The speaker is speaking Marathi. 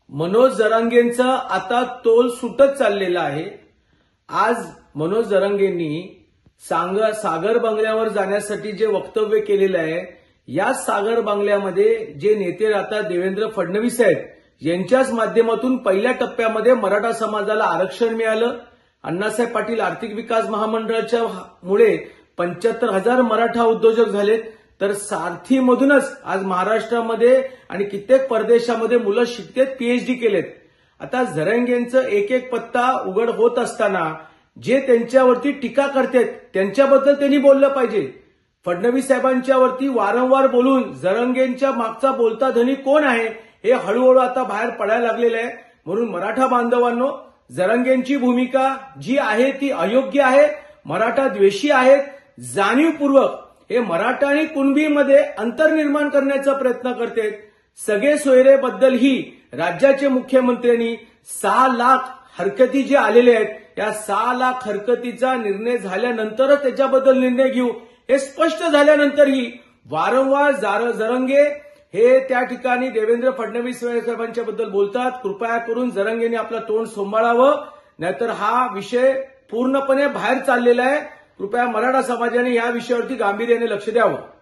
मनोज जरांगेंचा आता तोल सुटत चाललेला आहे। आज मनोज जरांगेंनी सागर बंगल्यावर जाण्यासाठी जे वक्तव्य केलेलं आहे, या सागर बंगल्यामध्ये जे नेते राहतात देवेंद्र फडणवीस आहेत, यांच्याच माध्यमातून पहिल्या टप्प्यामध्ये मराठा समाजाला आरक्षण मिळालं। अण्णासाहेब पाटील आर्थिक विकास महामंडळाच्या मुळे 75,000 मराठा उद्योजक झालेत। तर सारथीमधूनच आज महाराष्ट्रामध्ये आणि कित्येक परदेशामध्ये मुलं शिकतेत, पीएचडी केलेत। आता जरांगेंचं एक एक पत्ता उघड होत असताना जे त्यांच्यावरती टीका करतात त्यांच्याबद्दल त्यांनी बोललं पाहिजे। फडणवीस साहेबांच्यावरती वारंवार बोलून जरांगेंच्या मागचा बोलता धनी कोण आहे हे हळूहळू आता बाहेर पडायला लागलेलं आहे। म्हणून मराठा बांधवांनो, जरांगेंची भूमिका जी आहे ती अयोग्य आहे, मराठा द्वेषी आहेत। जाणीवपूर्वक हे मराठा आणि कुणबीमध्ये अंतर निर्माण करण्याचा प्रयत्न करतात। सगळे सोयरेबद्दल ही राज्याचे मुख्यमंत्र्यांनी 6 लाख हरकती जे आलेले आहेत, या 6 लाख हरकतीचा निर्णय झाल्यानंतरच त्याच्याबद्दल निर्णय घेऊ हे स्पष्ट झाल्यानंतरही वारंवार जरांगे हे त्या ठिकाणी देवेंद्र फडणवीस साहेबांच्या बद्दल बोलतात। कृपया करून जरांगेंनी आपलं तोंड सांभाळावं, नाहीतर हा विषय पूर्णपणे बाहेर चाललेला आहे। कृपया मराठा समाजाने या विषयावरती गांभीर्याने लक्ष द्यावं।